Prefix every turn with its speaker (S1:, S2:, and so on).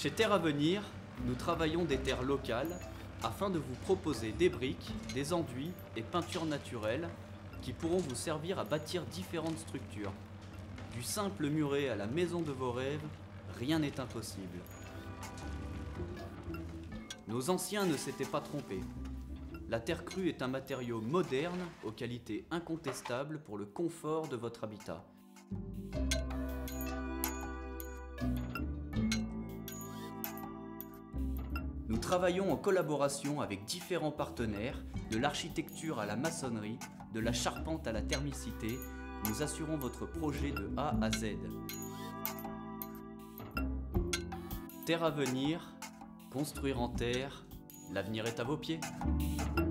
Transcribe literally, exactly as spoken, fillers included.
S1: Chez Terre Avenir, nous travaillons des terres locales afin de vous proposer des briques, des enduits et peintures naturelles qui pourront vous servir à bâtir différentes structures. Du simple muret à la maison de vos rêves, rien n'est impossible. Nos anciens ne s'étaient pas trompés. La terre crue est un matériau moderne aux qualités incontestables pour le confort de votre habitat. Nous travaillons en collaboration avec différents partenaires, de l'architecture à la maçonnerie, de la charpente à la thermicité. Nous assurons votre projet de A à Z. Terre Avenir, construire en terre, l'avenir est à vos pieds.